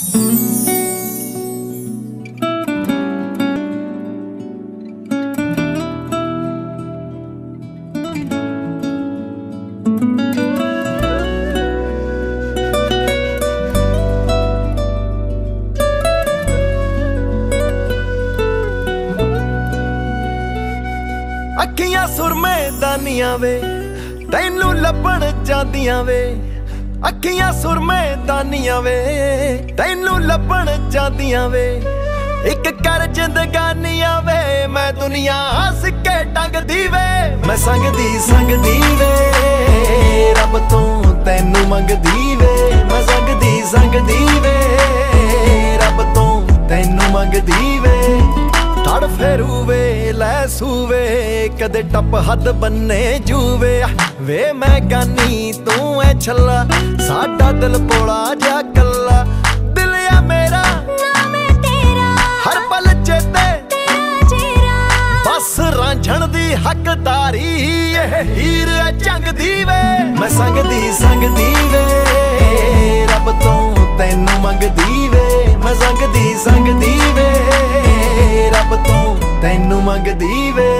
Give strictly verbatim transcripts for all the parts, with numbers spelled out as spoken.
अखियां सुरमे दानियां वे तैनू लभण जांदियां वे। अखियां सुरमे दानियां वे तैनू लभण जांदियां वे। इक कर जिंदगानियां वे मैं दुनिया हस के टंगदी वे। मैं संगदी संगदी वे रब तो तैनू मंगदी वे। मैं संगदी संगदी वे रब तो तैनू मंगदी वे। तड़ फेरू वे लै सूवे कदे टप हद बन्ने जूवे। वे मैं गानी तू ऐ छला साडा दिल पोला जा कला। दिल या मेरा नाम है तेरा हर पल चेते तेरा चेहरा। बस रांझण दी हकदारी ये हीर है चंगदी वे। मैं संगदी संगदी वे रब तो तैनू मंगदी वे। मैं संगदी संगदी वे रब तो तैनू मंगदी वे।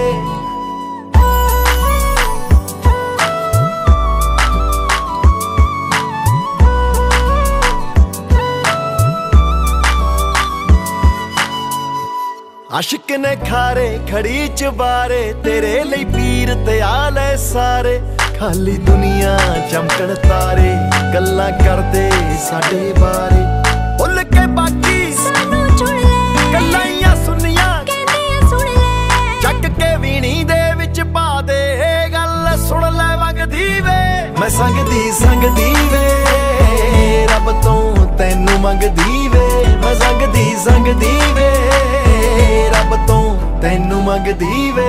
आशिक ने खारे खड़ी चबारे तेरे ਲਈ ਪੀਰ ਤੇ ਆਲੇ ਸਾਰੇ। ਖਾਲੀ ਦੁਨੀਆ ਚਮਕਣ ਤਾਰੇ ਗੱਲਾਂ ਕਰਦੇ ਸਾਡੇ ਬਾਰੇ। ਭੁੱਲ ਕੇ ਬਾਕੀ ਸਾਨੂੰ ਚੁਣ ਲੈ ਗੱਲਾਂ ਸੁਣੀਆਂ ਕਹਿੰਦੀਆਂ ਸੁਣ ਲੈ। ਚੱਕ ਕੇ ਵੀਣੀ ਦੇ ਵਿੱਚ ਪਾ ਦੇ ਗੱਲ ਸੁਣ ਲੈ ਵਗਦੀ ਵੇ। ਮੈਂ ਸੰਗਦੀ ਸੰਗਦੀ ਵੇ ਰੱਬ ਤੋਂ ਤੈਨੂੰ ਮੰਗਦੀ ਵੇ। ਮੈਂ ਸੰਗਦੀ ਸੰਗਦੀ ਵੇ रब तो तैनू मंगदी वे।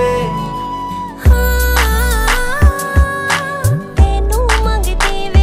तैनू मंगदी वे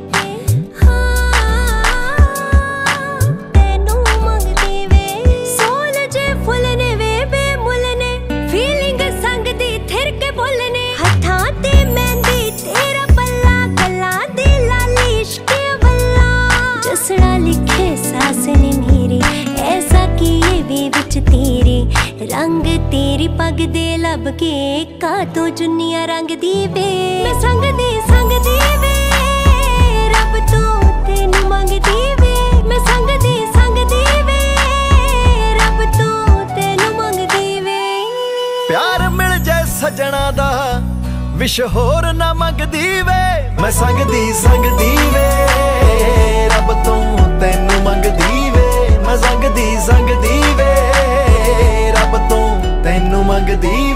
तैनू मंगदी वे। सोल जे फुल ने वे बेमुल ने फीलिंग संगदी थिर के बोलने। हथां ते मेहंदी तेरा पल्ला गल्लां दी लाली इश्क वल्ला। जसड़ा लिखे सास ने मेरी ऐसा किए वे विच तेरे। रंग तेरी पग दे लब के का तो जुनिया रंग दी वे। मैं संगदी संगदी वे रब तो तैनू मंगदी वे। मैं संगदी संगदी वे रब तो तैनू मंगदी वे। प्यार मिल जाए सजना दा विश होर ना मंगदी वे। मैं संगदी संगदी वे रब तो तैनू मंगदी वे। मैं संगदी संगदी वे रब तो तैनू मंगदी